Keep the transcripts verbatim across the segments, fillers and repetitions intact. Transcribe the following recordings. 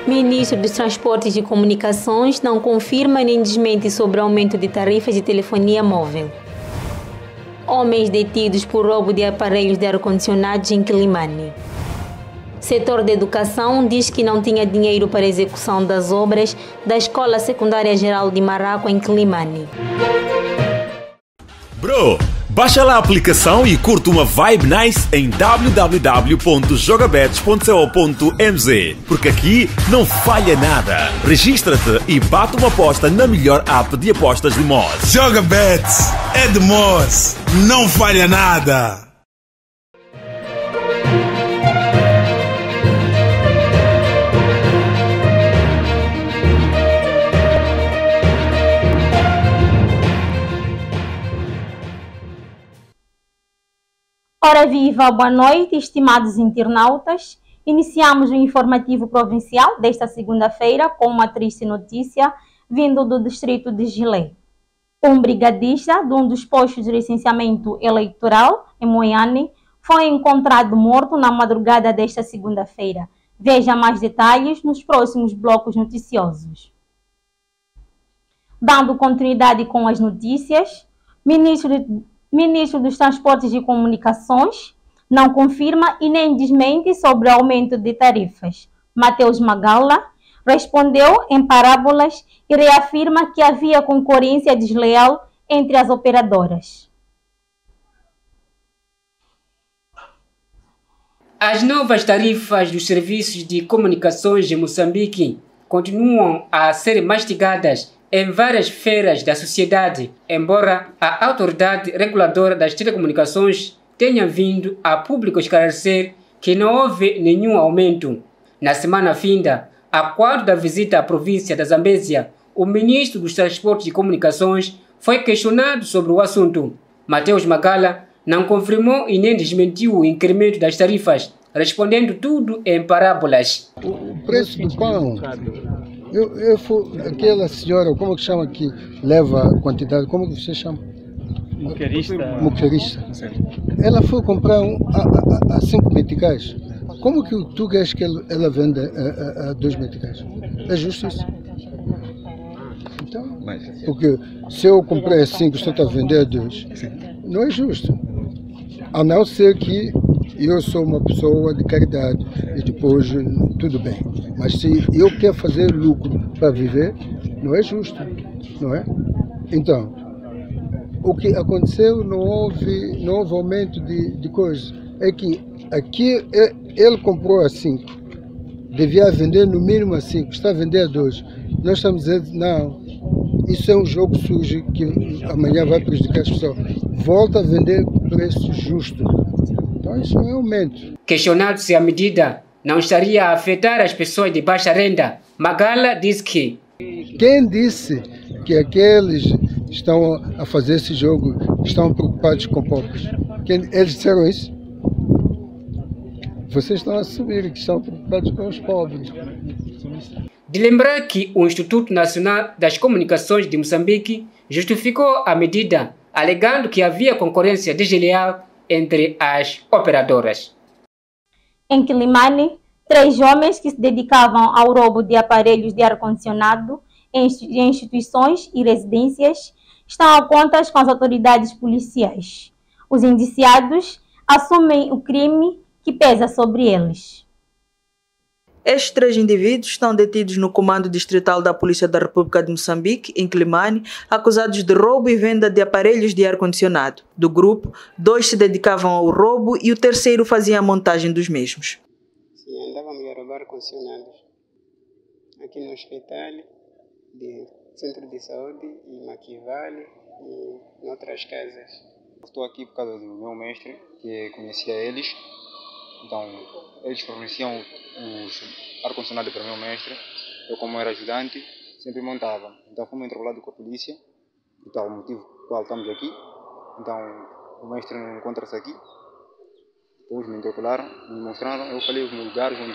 Ministro dos Transportes e Comunicações não confirma nem desmente sobre aumento de tarifas de telefonia móvel. Homens detidos por roubo de aparelhos de ar-condicionados em Quilimane. Setor da Educação diz que não tinha dinheiro para a execução das obras da Escola Secundária Geral de Maraco em Quilimane. Bro, baixa lá a aplicação e curta uma vibe nice em w w w ponto jogabets ponto co ponto m z, porque aqui não falha nada. Registra-te e bate uma aposta na melhor app de apostas de Moz. Jogabets é de Moz, não falha nada. Ora viva, boa noite, estimados internautas. Iniciamos o informativo provincial desta segunda-feira com uma triste notícia vindo do distrito de Gilé. Um brigadista de um dos postos de licenciamento eleitoral em Moiane foi encontrado morto na madrugada desta segunda-feira. Veja mais detalhes nos próximos blocos noticiosos. Dando continuidade com as notícias, ministro de Ministro dos Transportes e Comunicações não confirma e nem desmente sobre o aumento de tarifas. Mateus Magala respondeu em parábolas e reafirma que havia concorrência desleal entre as operadoras. As novas tarifas dos serviços de comunicações em Moçambique continuam a ser mastigadas em várias feiras da sociedade, embora a autoridade reguladora das telecomunicações tenha vindo a público esclarecer que não houve nenhum aumento. Na semana finda, a quadro da visita à província da Zambésia, o ministro dos Transportes e Comunicações foi questionado sobre o assunto. Mateus Magala não confirmou e nem desmentiu o incremento das tarifas, respondendo tudo em parábolas. O preço do pão... Eu, eu fui, aquela senhora, como que chama que leva a quantidade, como que você chama? Muquerista. Muquerista. Ela foi comprar um, a, a, a cinco meticais. Como que tu queres que ela, ela venda a, a, a dois meticais? É justo isso? Então, porque se eu comprei a cinco, você está a vender a dois, não é justo. A não ser que eu sou uma pessoa de caridade e depois tudo bem. Mas se eu quero fazer lucro para viver, não é justo, não é? Então, o que aconteceu, não houve, não houve aumento de, de coisas. É que aqui ele comprou a cinco, devia vender no mínimo a cinco, está a vender a dois. Nós estamos dizendo, não, isso é um jogo sujo que amanhã vai prejudicar as pessoas. Volta a vender preço justo. Então isso não é aumento. Questionado se a medida não estaria a afetar as pessoas de baixa renda, Magala diz que... Quem disse que aqueles que estão a fazer esse jogo estão preocupados com pobres? Quem, eles disseram isso? Vocês estão a assumir que estão preocupados com os pobres. De lembrar que o Instituto Nacional das Comunicações de Moçambique justificou a medida, alegando que havia concorrência desleal entre as operadoras. Em Quilimane, três homens que se dedicavam ao roubo de aparelhos de ar-condicionado em instituições e residências estão a contas com as autoridades policiais. Os indiciados assumem o crime que pesa sobre eles. Estes três indivíduos estão detidos no Comando Distrital da Polícia da República de Moçambique, em Quilimane, acusados de roubo e venda de aparelhos de ar-condicionado. Do grupo, dois se dedicavam ao roubo e o terceiro fazia a montagem dos mesmos. Sim, andávamos a roubar ar-condicionados aqui no hospital, de centro de saúde, em Maquivale e em outras casas. Estou aqui por causa do meu mestre, que conhecia eles. Então, eles forneciam os ar-condicionados para o meu mestre. Eu, como era ajudante, sempre montava. Então, fomos interpelados com a polícia, e tal, o motivo pelo qual estamos aqui. Então, o mestre não encontra-se aqui. Depois me interpelaram, me mostraram. Eu falei os meus lugares onde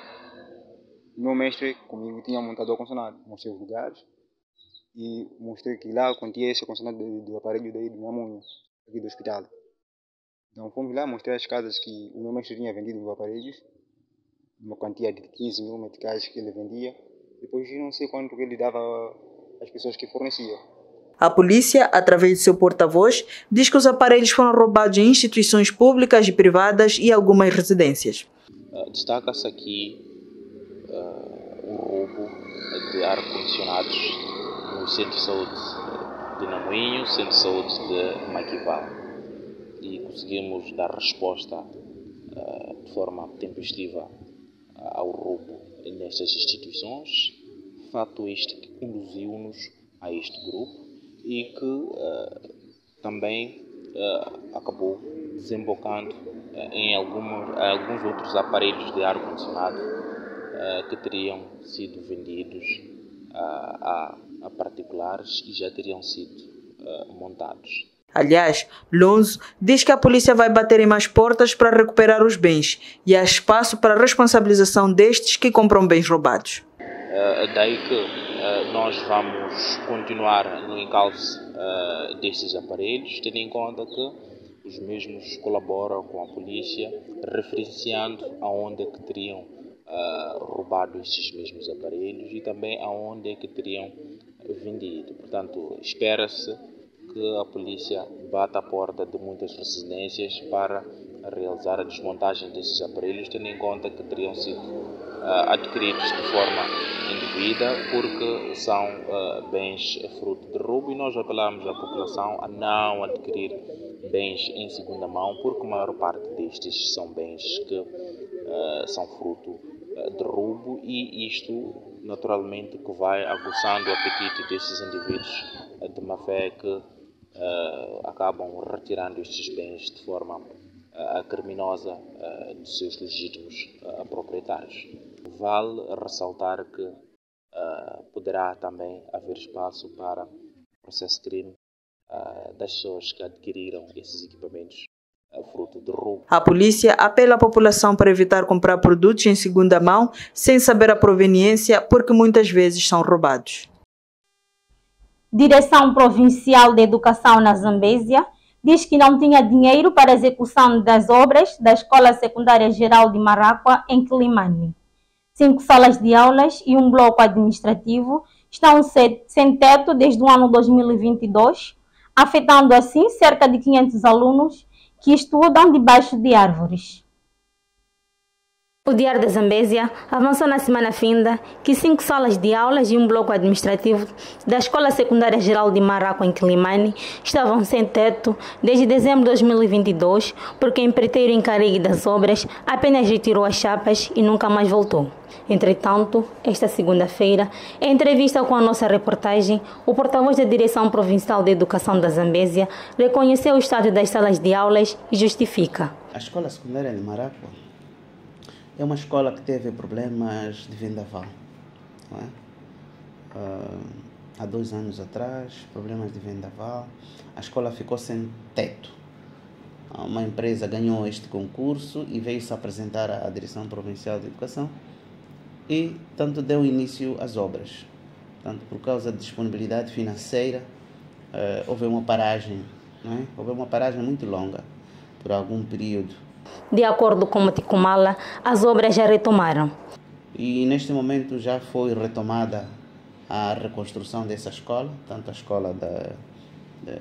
o meu mestre comigo tinha montado o ar-condicionado. Mostrei os lugares e mostrei que lá continha esse ar-condicionado do, do aparelho daí de minha mãe, aqui do hospital. Então fomos lá, mostrei as casas que o meu mestre tinha vendido os aparelhos. uma quantia de quinze mil meticais que ele vendia. Depois eu não sei quanto ele dava às pessoas que forneciam. A polícia, através de seu porta-voz, diz que os aparelhos foram roubados em instituições públicas e privadas e algumas residências. Uh, Destaca-se aqui uh, um roubo de ar-condicionados no Centro de Saúde de Namoinho, Centro de Saúde de Maquival. E conseguimos dar resposta uh, de forma tempestiva uh, ao roubo nestas instituições. Fato este que conduziu-nos a este grupo e que uh, também uh, acabou desembocando uh, em alguns, alguns outros aparelhos de ar-condicionado uh, que teriam sido vendidos uh, a, a particulares e já teriam sido uh, montados. Aliás, Lonzo diz que a polícia vai bater em mais portas para recuperar os bens e há espaço para a responsabilização destes que compram bens roubados. Uh, daí que uh, nós vamos continuar no encalço uh, destes aparelhos, tendo em conta que os mesmos colaboram com a polícia, referenciando aonde é que teriam uh, roubado estes mesmos aparelhos e também aonde é que teriam vendido. Portanto, espera-se que a polícia bata a porta de muitas residências para realizar a desmontagem desses aparelhos, tendo em conta que teriam sido uh, adquiridos de forma indevida, porque são uh, bens fruto de roubo, e nós apelamos à população a não adquirir bens em segunda mão, porque a maior parte destes são bens que uh, são fruto uh, de roubo, e isto naturalmente que vai aguçando o apetite desses indivíduos uh, de má fé que uh, acabam retirando estes bens de forma uh, criminosa uh, dos seus legítimos uh, proprietários. Vale ressaltar que uh, poderá também haver espaço para processo de crime uh, das pessoas que adquiriram esses equipamentos uh, fruto de roubo. A polícia apela à população para evitar comprar produtos em segunda mão sem saber a proveniência, porque muitas vezes são roubados. Direção Provincial de Educação na Zambésia diz que não tinha dinheiro para a execução das obras da Escola Secundária Geral de Maracua, em Quilimane. Cinco salas de aulas e um bloco administrativo estão sem teto desde o ano dois mil e vinte e dois, afetando assim cerca de quinhentos alunos que estudam debaixo de árvores. O Diário da Zambésia avançou na semana finda que cinco salas de aulas e um bloco administrativo da Escola Secundária Geral de Maracua, em Quilimane, estavam sem teto desde dezembro de dois mil e vinte e dois, porque o empreiteiro encarregue das obras apenas retirou as chapas e nunca mais voltou. Entretanto, esta segunda-feira, em entrevista com a nossa reportagem, o porta-voz da Direção Provincial de Educação da Zambésia reconheceu o estado das salas de aulas e justifica. A Escola Secundária de Maracua é uma escola que teve problemas de vendaval, não é? Uh, há dois anos atrás, problemas de vendaval, a escola ficou sem teto. Uma empresa ganhou este concurso e veio se apresentar à Direção Provincial de Educação e, tanto, deu início às obras. Tanto por causa de disponibilidade financeira, uh, houve uma paragem, não é? Houve uma paragem muito longa, por algum período. De acordo com o Ticumala, as obras já retomaram. E neste momento já foi retomada a reconstrução dessa escola, tanto a escola da, da,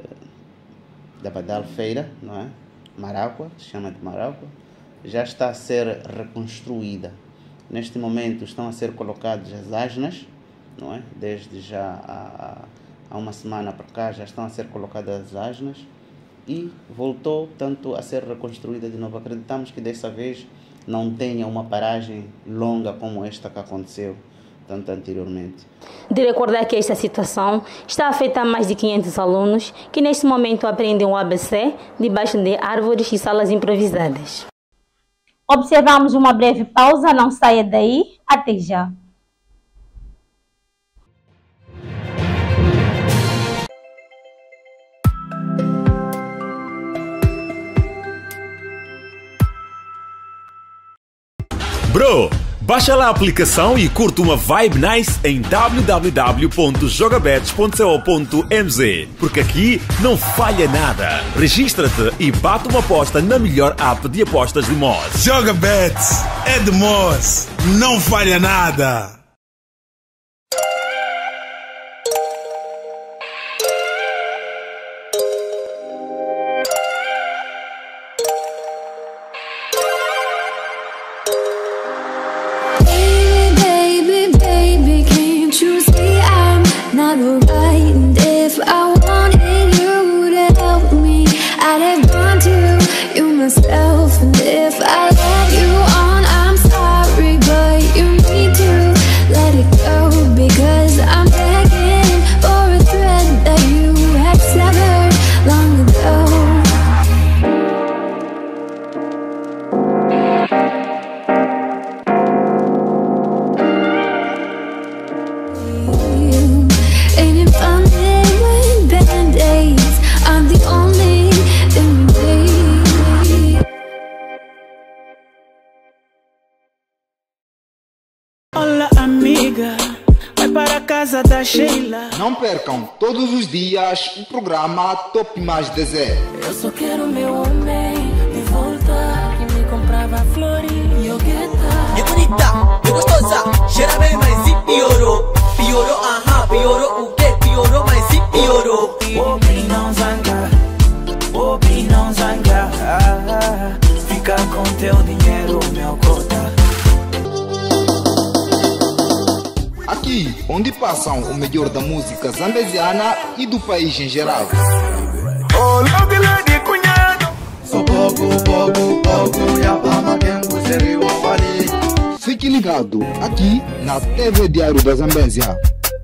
da Badal Feira, não é? Maracua, se chama de Maracua, já está a ser reconstruída. Neste momento estão a ser colocadas as asnas, não é? Desde já há, há uma semana para cá já estão a ser colocadas as asnas. E voltou, tanto, a ser reconstruída de novo. Acreditamos que dessa vez não tenha uma paragem longa como esta que aconteceu tanto anteriormente. De recordar que esta situação está a afetar mais de quinhentos alunos que neste momento aprendem o A B C debaixo de árvores e salas improvisadas. Observamos uma breve pausa, não saia daí, até já. Bro, Baixa lá a aplicação e curta uma vibe nice em w w w ponto jogabets ponto co ponto m z, porque aqui não falha nada. Registra-te e bate uma aposta na melhor app de apostas de Moz. Jogabets é de Moz, não falha nada. Olá, amiga, vai para a casa da Sheila. Não percam todos os dias o programa Top Mais de Zé. Eu só quero meu homem de volta, que me comprava flores e yogueta. É bonita, é gostosa, cheira bem, mas e piorou. Piorou, aham, piorou o quê? Piorou, mas e piorou. Pobre não zanga, pobre não zanga. Ah, fica com teu dinheiro, meu cota. Aqui, onde passam o melhor da música zambesiana e do país em geral. Fique ligado aqui na T V Diário da Zambésia.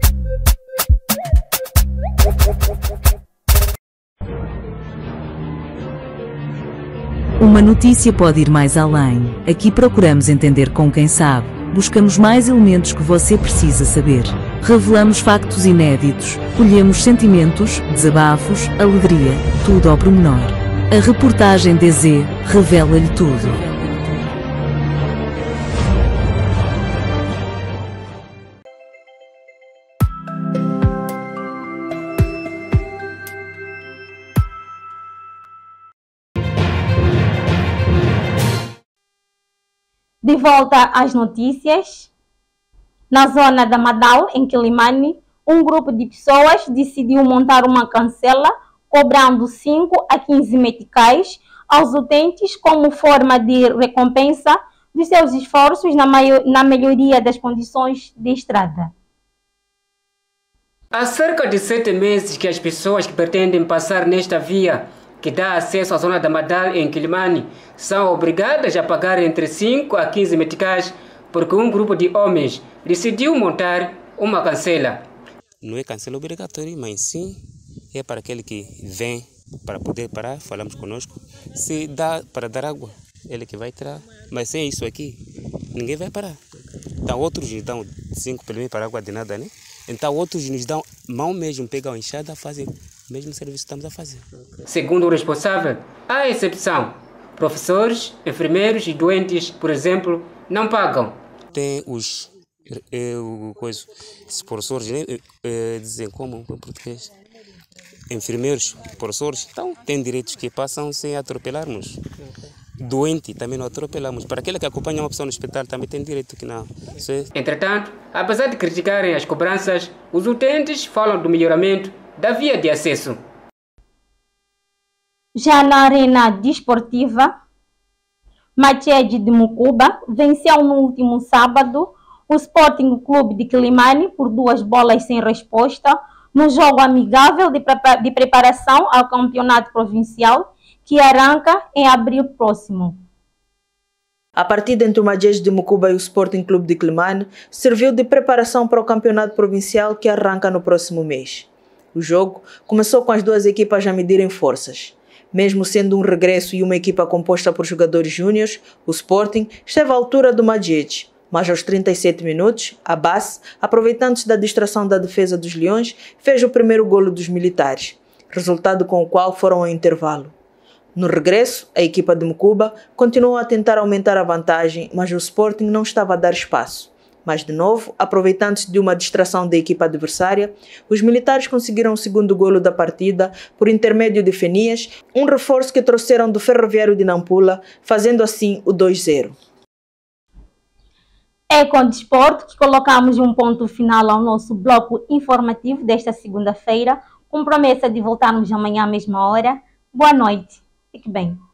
Uma notícia pode ir mais além. Aqui procuramos entender com quem sabe. Buscamos mais elementos que você precisa saber. Revelamos factos inéditos, colhemos sentimentos, desabafos, alegria, tudo ao pormenor. A reportagem D Z revela-lhe tudo. De volta às notícias, na zona da Madal, em Quilimane, um grupo de pessoas decidiu montar uma cancela cobrando cinco a quinze meticais aos utentes como forma de recompensa dos seus esforços na, maior, na melhoria das condições de estrada. Há cerca de sete meses que as pessoas que pretendem passar nesta via que dá acesso à zona da Madal em Quilimane são obrigadas a pagar entre cinco a quinze meticais porque um grupo de homens decidiu montar uma cancela. Não é cancela obrigatória, mas sim é para aquele que vem para poder parar, falamos conosco. Se dá para dar água, ele que vai tirar, mas sem isso aqui, ninguém vai parar. Então outros nos dão cinco pelo menos para água de nada, né? Então outros nos dão mão mesmo, pegam a enxada, fazem o mesmo serviço que estamos a fazer. Segundo o responsável, há exceção. Professores, enfermeiros e doentes, por exemplo, não pagam. Tem os, é, o, coisa, os professores, né? é, dizem como em português? Enfermeiros, professores, então tem direitos que passam sem atropelarmos. Doente também não atropelamos. Para aquele que acompanha uma pessoa no hospital também tem direito que não. É... Entretanto, apesar de criticarem as cobranças, os utentes falam do melhoramento da via de acesso. Já na arena desportiva, Machede de Mucuba venceu no último sábado o Sporting Clube de Quilimane por duas bolas sem resposta no jogo amigável de, prepa de preparação ao campeonato provincial que arranca em abril próximo. A partida entre o Machede de Mucuba e o Sporting Clube de Quilimane serviu de preparação para o campeonato provincial que arranca no próximo mês. O jogo começou com as duas equipas a medirem forças. Mesmo sendo um regresso e uma equipa composta por jogadores júniores, o Sporting esteve à altura do Machede, mas aos trinta e sete minutos, Abbas, aproveitando-se da distração da defesa dos Leões, fez o primeiro golo dos militares, resultado com o qual foram ao intervalo. No regresso, a equipa de Mucuba continuou a tentar aumentar a vantagem, mas o Sporting não estava a dar espaço. Mas, de novo, aproveitando-se de uma distração da equipa adversária, os militares conseguiram o segundo golo da partida por intermédio de Fenias, um reforço que trouxeram do Ferroviário de Nampula, fazendo assim o dois a zero. É com o desporto que colocamos um ponto final ao nosso bloco informativo desta segunda-feira, com promessa de voltarmos amanhã à mesma hora. Boa noite. Fique bem.